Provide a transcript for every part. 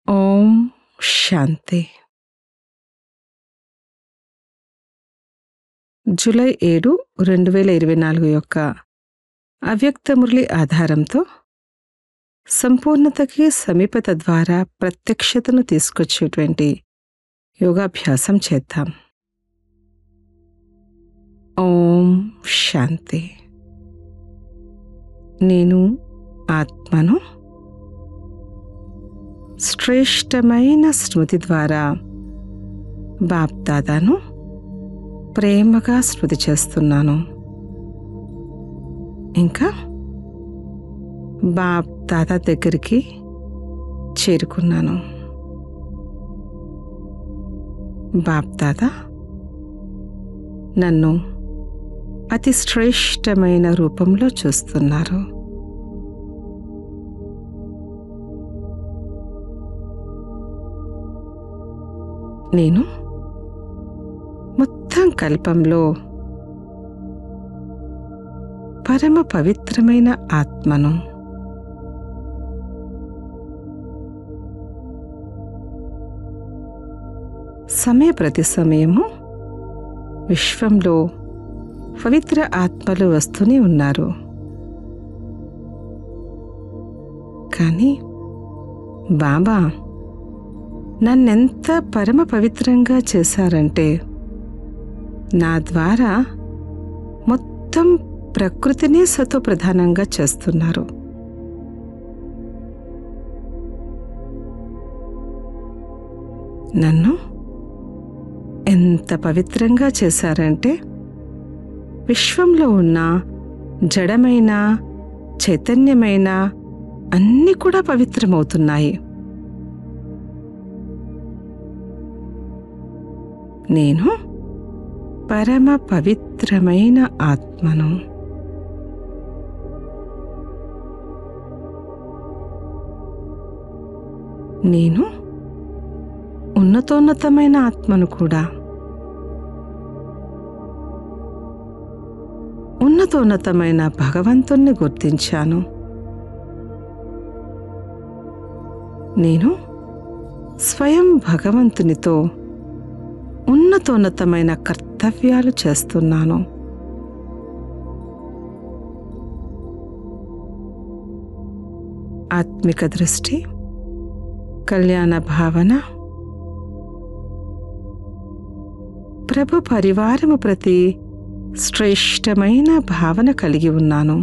ఓం శాంతి. July 7, 2024 యొక్క అవ్యక్త మురళి ఆధారంతో సంపూర్ణతకి సమీపత ద్వారా ప్రత్యక్షతను తీసుకొచ్చేటువంటి యోగాభ్యాసం చేద్దాం. ఓం శాంతి. నేను ఆత్మను శ్రేష్టమైన స్మృతి ద్వారా బాప్దాదాను ప్రేమగా స్మృతి చేస్తున్నాను. ఇంకా బాప్దాదా దగ్గరికి చేరుకున్నాను. బాప్దాదా నన్ను అతి శ్రేష్టమైన రూపంలో చూస్తున్నారు. నేను మొత్తం కల్పంలో పరమ పవిత్రమైన ఆత్మను. ప్రతి సమయము విశ్వంలో పవిత్ర ఆత్మలు వస్తూనే ఉన్నారు. కానీ బాబా నన్నెంత పరమ పవిత్రంగా చేశారంటే నా ద్వారా మొత్తం ప్రకృతినే సతోప్రధానంగా చేస్తున్నారు. నన్ను ఎంత పవిత్రంగా చేశారంటే విశ్వంలో ఉన్న జడమైన చైతన్యమైన అన్నీ కూడా పవిత్రమవుతున్నాయి. నేను పరమ పవిత్రమైన ఆత్మను. నేను ఉన్నతోన్నతమైన ఆత్మను కూడా. ఉన్నతోన్నతమైన భగవంతుణ్ణి గుర్తించాను. నేను స్వయం భగవంతునితో ఉన్నతోన్నతమైన కర్తవ్యాలు చేస్తున్నాను. ఆత్మిక దృష్టి, కళ్యాణ భావన, ప్రభు పరివారము ప్రతి శ్రేష్టమైన భావన కలిగి ఉన్నాను.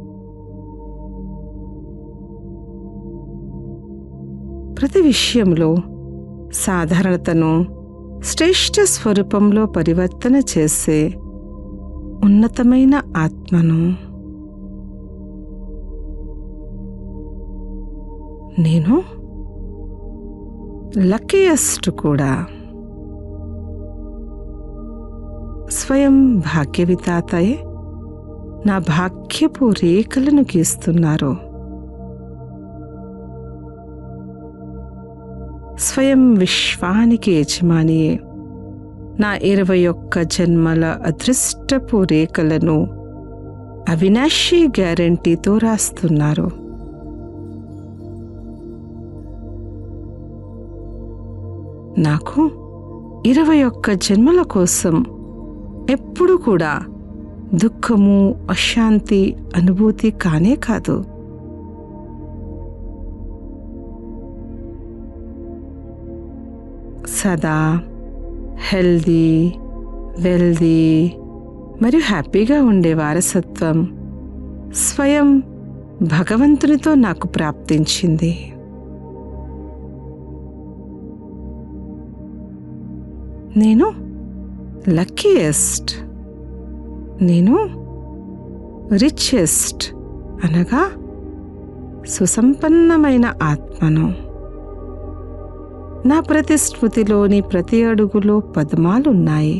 ప్రతి విషయంలో సాధారణతను శ్రేష్ఠ స్వరూపంలో పరివర్తన చేసే ఉన్నతమైన ఆత్మను. నేను లక్కీయెస్ట్ కూడా. స్వయం భాగ్యవితాతయే నా భాగ్యపు రేఖలను గీస్తున్నారు. స్వయం విశ్వానికి యజమానియే నా 21 జన్మల అదృష్టపు రేఖలను అవినాశీ గ్యారంటీతో రాస్తున్నారు. నాకు 21 జన్మల కోసం ఎప్పుడు కూడా దుఃఖము, అశాంతి అనుభూతి కానే కాదు. సదా హెల్దీ, వెల్దీ మరియు హ్యాపీగా ఉండే వారసత్వం స్వయం భగవంతునితో నాకు ప్రాప్తించింది. నేను లక్కీయెస్ట్. నేను రిచెస్ట్ అనగా సుసంపన్నమైన ఆత్మను. నా ప్రతి స్మృతిలోని ప్రతి అడుగులో పద్మాలున్నాయి.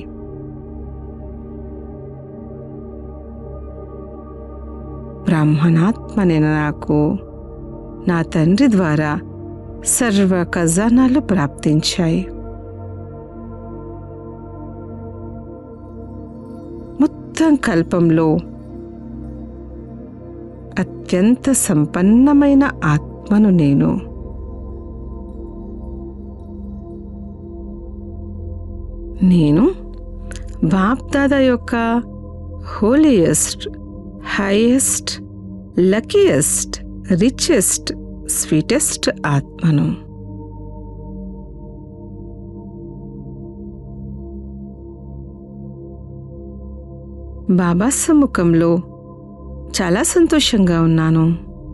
బ్రాహ్మణాత్మనైన నాకు నా తండ్రి ద్వారా సర్వ ఖజానాలు ప్రాప్తించాయి. మొత్తం కల్పంలో అత్యంత సంపన్నమైన ఆత్మను నేను. నేను బాప్దాదా యొక్క holiest, highest, luckiest, richest, sweetest ఆత్మను. బాబా సమ్ముఖంలో చాలా సంతోషంగా ఉన్నాను.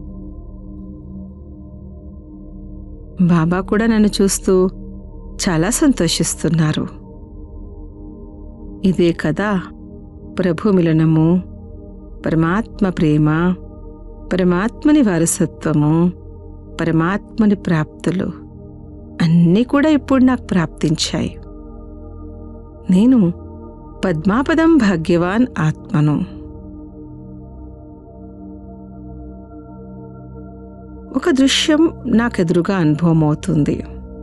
బాబా కూడా నన్ను చూస్తూ చాలా సంతోషిస్తున్నారు. ఇదే కదా ప్రభు మిలనము, పరమాత్మ ప్రేమ, పరమాత్మని వారసత్వము, పరమాత్మని ప్రాప్తులు అన్నీ కూడా ఇప్పుడు నాకు ప్రాప్తించాయి. నేను పద్మాపదం భాగ్యవాన్ ఆత్మను. ఒక దృశ్యం నాకెదురుగా అనుభవం అవుతుంది.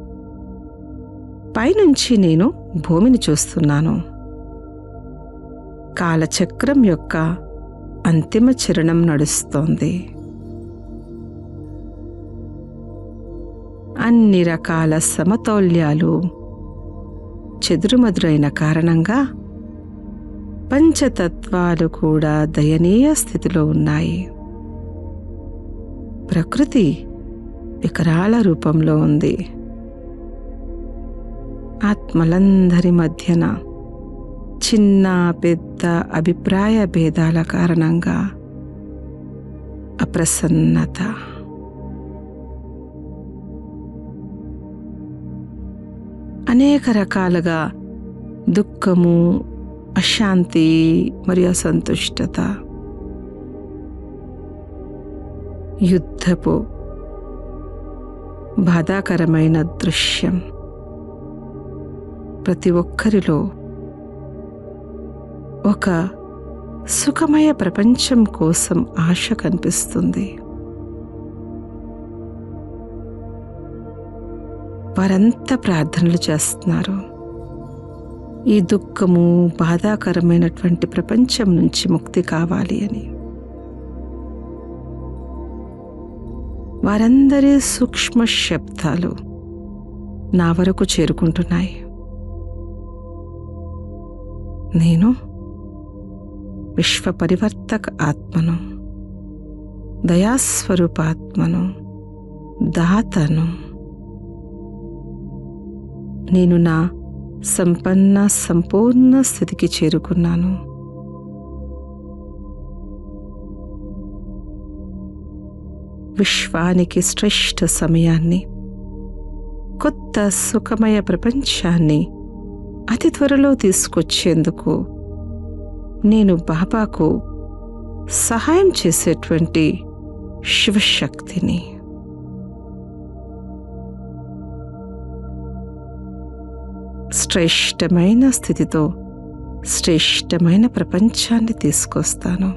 పైనుంచి నేను భూమిని చూస్తున్నాను. కాలచక్రం యొక్క అంతిమ చరణం నడుస్తోంది. అన్ని రకాల సమతౌల్యాలు చెదురుమదురైన కారణంగా పంచతత్వాలు కూడా దయనీయ స్థితిలో ఉన్నాయి. ప్రకృతి వికరాల రూపంలో ఉంది. ఆత్మలందరి మధ్యన చిన్న పెద్ద అభిప్రాయ భేదాల కారణంగా అప్రసన్నత, అనేక రకాలుగా దుఃఖము, అశాంతి మరియు అసంతుష్టత, యుద్ధపు బాధాకరమైన దృశ్యం ప్రతి ఒక్కరిలో ఒక సుఖమయ ప్రపంచం కోసం ఆశ కనిపిస్తుంది. వారంతా ప్రార్థనలు చేస్తున్నారు. ఈ దుఃఖము, బాధాకరమైనటువంటి ప్రపంచం నుంచి ముక్తి కావాలి అని. వారందరి సూక్ష్మ శబ్దాలు నా వరకు చేరుకుంటున్నాయి. నేను విశ్వ పరివర్తక ఆత్మను, దయాస్వరూపాత్మను, దాతను. నేను నా సంపన్న సంపూర్ణ స్థితికి చేరుకున్నాను. విశ్వానికి శ్రేష్ఠ సమయాన్ని, కొత్త సుఖమయ ప్రపంచాన్ని అతి త్వరలో తీసుకొచ్చేందుకు నేను బాబాకు సహాయం చేసేటువంటి శివశక్తిని. శ్రేష్టమైన స్థితితో శ్రేష్టమైన ప్రపంచాన్ని తీసుకొస్తాను.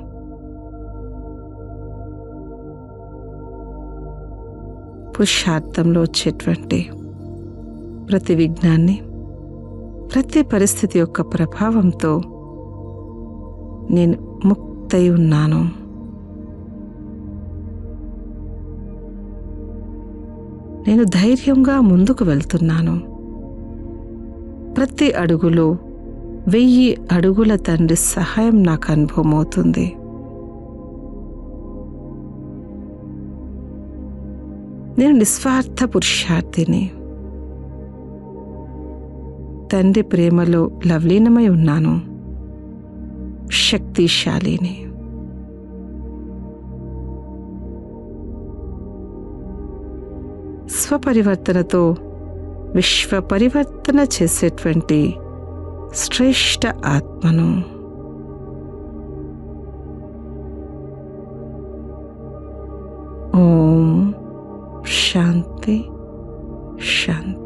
పురుషార్థంలో వచ్చేటువంటి ప్రతి విఘ్నాన్ని, ప్రతి పరిస్థితి యొక్క ప్రభావంతో నేను ముక్తై ఉన్నాను. నేను ధైర్యంగా ముందుకు వెళ్తున్నాను. ప్రతి అడుగులో 1000 అడుగుల తండ్రి సహాయం నాకు అనుభవం అవుతుంది. నేను నిస్వార్థ పురుషార్థిని. తండ్రి ప్రేమలో లవలీనమై ఉన్నాను. శక్తిశాలిని. స్వపరివర్తనతో విశ్వ పరివర్తన చేసేటువంటి శ్రేష్ఠ ఆత్మను. ఓం శాంతి శాంతి.